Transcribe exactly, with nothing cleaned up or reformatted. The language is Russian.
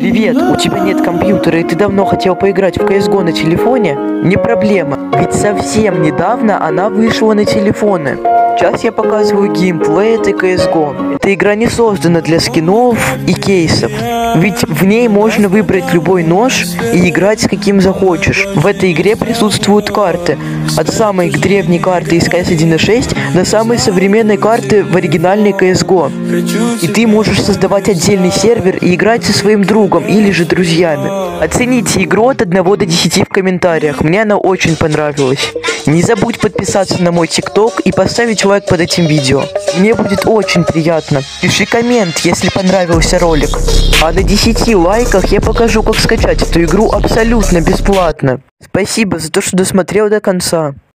Привет, у тебя нет компьютера и ты давно хотел поиграть в си эс го на телефоне? Не проблема, ведь совсем недавно она вышла на телефоны. Сейчас я показываю геймплей этой си эс го. Эта игра не создана для скинов и кейсов, ведь в ней можно выбрать любой нож и играть с каким захочешь. В этой игре присутствуют карты, от самой древней карты из си эс один точка шесть до самой современной карты в оригинальной си эс го. И ты можешь создавать отдельный сервер и играть со своим другом или же друзьями. Оцените игру от одного до десяти в комментариях, мне она очень понравилась. Не забудь подписаться на мой тикток и поставить лайк под этим видео. Мне будет очень приятно. Пиши коммент, если понравился ролик. А на десяти лайках я покажу, как скачать эту игру абсолютно бесплатно. Спасибо за то, что досмотрел до конца.